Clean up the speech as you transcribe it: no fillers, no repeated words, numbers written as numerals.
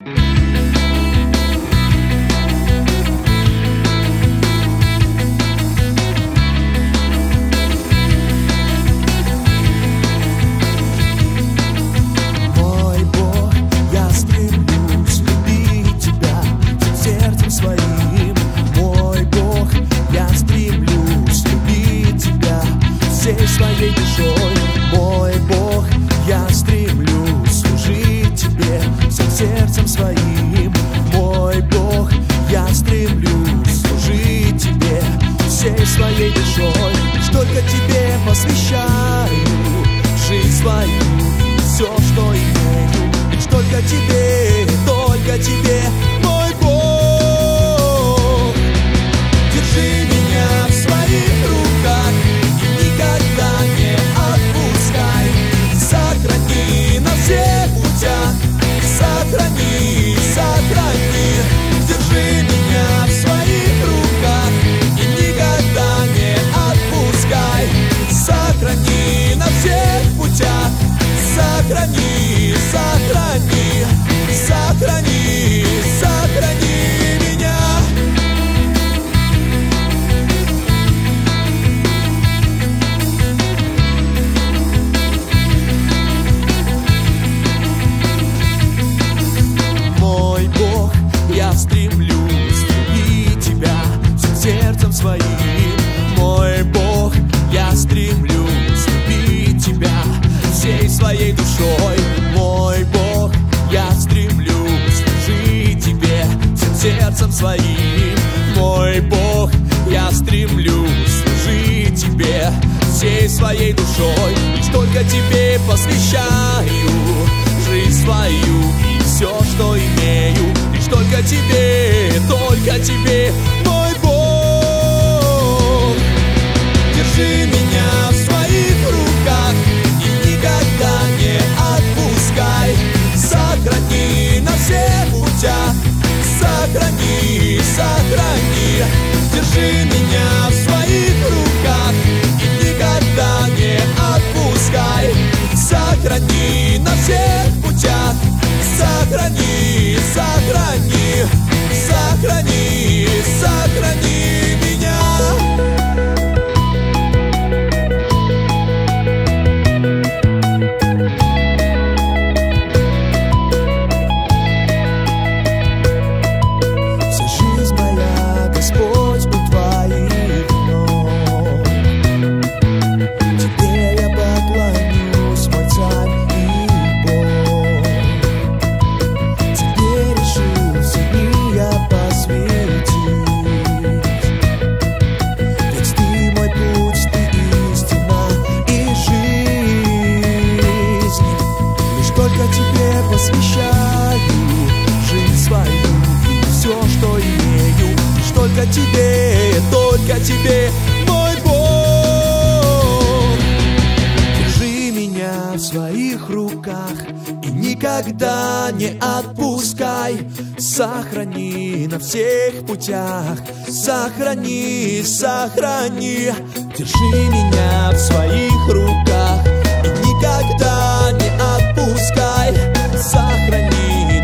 Своей душой, мой Бог, я стремлюсь служить Тебе всем сердцем своим. Мой Бог, я стремлюсь служить Тебе всей своей душой. Лишь только Тебе посвящаю жизнь свою и все, что имею. Лишь только Тебе, мой Бог. Держи меня в своих руках, никогда не отпускай. Сохрани на всех путях, сохрани, сохрани. Держи меня в своих руках и никогда не отпускай. Сохрани на всех путях, сохрани, сохрани, сохрани, сохрани меня. Я стремлюсь любить Тебя всем сердцем своим. Мой Бог, я стремлюсь любить Тебя всей своей душой. Мой Бог, я стремлюсь служить Тебе всем сердцем своим. Мой Бог, я стремлюсь служить Тебе всей своей душой. Лишь только Тебе посвящаю жизнь свою и все, что имею. Лишь только Тебе, мой Бог. Держи меня в своих руках и никогда не отпускай. Сохрани на всех путях, сохрани, сохрани. Держи меня в своих руках и никогда не отпускай. Сохрани на всех путях, сохрани, сохрани, сохрани, сохрани меня. Вся жизнь моя, Господь, у Твоих ног. Тебе я поклонюсь, мой Царь и Бог. Тебе решился и я посвятить. Ведь Ты мой путь, Ты истина и жизнь. Лишь только Тебе посвящаю жизнь свою и все, что имею. Лишь только Тебе, мой Бог. Держи меня в своих руках и никогда не отпускай. Сохрани на всех путях, сохрани, сохрани. Держи меня в своих руках и никогда не отпускай. Сохрани